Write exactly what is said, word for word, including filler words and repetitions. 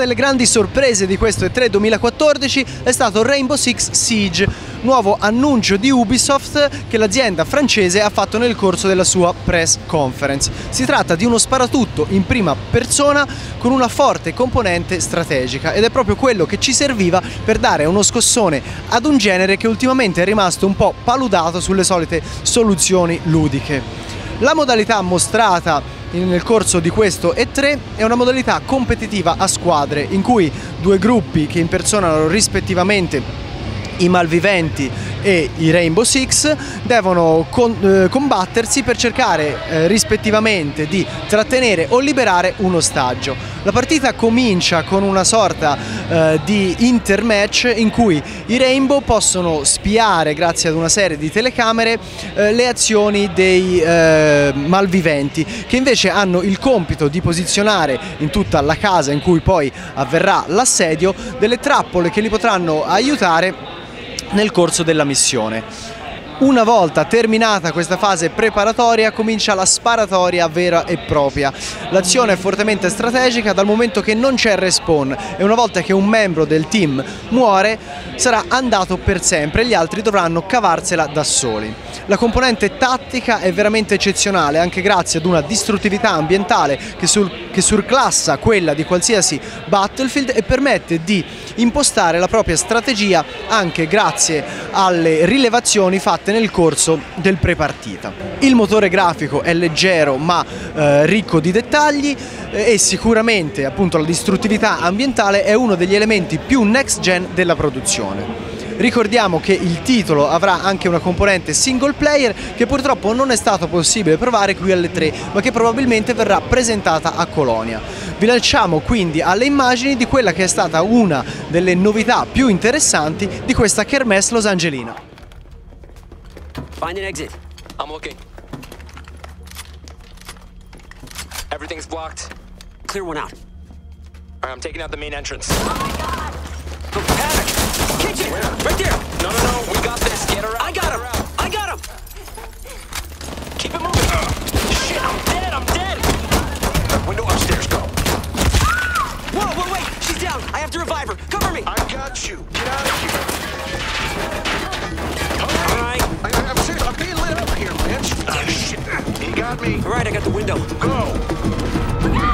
delle grandi sorprese di questo E tre duemilaquattordici è stato Rainbow Six Siege, nuovo annuncio di Ubisoft che l'azienda francese ha fatto nel corso della sua press conference. Si tratta di uno sparatutto in prima persona con una forte componente strategica ed è proprio quello che ci serviva per dare uno scossone ad un genere che ultimamente è rimasto un po' paludato sulle solite soluzioni ludiche. La modalità mostrata nel corso di questo E tre è una modalità competitiva a squadre in cui due gruppi che impersonano rispettivamente i malviventi e i Rainbow Six devono con, eh, combattersi per cercare eh, rispettivamente di trattenere o liberare un ostaggio. La partita comincia con una sorta eh, di intermatch in cui i Rainbow possono spiare grazie ad una serie di telecamere eh, le azioni dei eh, malviventi, che invece hanno il compito di posizionare in tutta la casa in cui poi avverrà l'assedio delle trappole che li potranno aiutare nel corso della missione. Una volta terminata questa fase preparatoria comincia la sparatoria vera e propria. L'azione è fortemente strategica dal momento che non c'è respawn e una volta che un membro del team muore sarà andato per sempre e gli altri dovranno cavarsela da soli. La componente tattica è veramente eccezionale anche grazie ad una distruttività ambientale che, sul, che surclassa quella di qualsiasi Battlefield e permette di impostare la propria strategia anche grazie alle rilevazioni fatte nel corso del prepartita. Il motore grafico è leggero ma eh, ricco di dettagli eh, e sicuramente appunto la distruttività ambientale è uno degli elementi più next gen della produzione. Ricordiamo che il titolo avrà anche una componente single player che purtroppo non è stato possibile provare qui alle tre, ma che probabilmente verrà presentata a Colonia. Vi lasciamo quindi alle immagini di quella che è stata una delle novità più interessanti di questa Kermesse Los Angelina. Find an exit. I'm looking. Everything's blocked. Clear one out. All right, I'm taking out the main entrance. Oh my God! The panic! Kitchen! Where? Right there! No, no, no, we got this. Get her out. I got him! I got him! Keep it moving! Uh, shit, I'm dead! I'm dead! That window upstairs, go. Whoa, whoa, wait! She's down! I have to revive her! Cover me! I got you! Get out of here! All right. I, I'm serious, I'm being lit up here, man. Oh, shit. You got me. All right, I got the window. Go!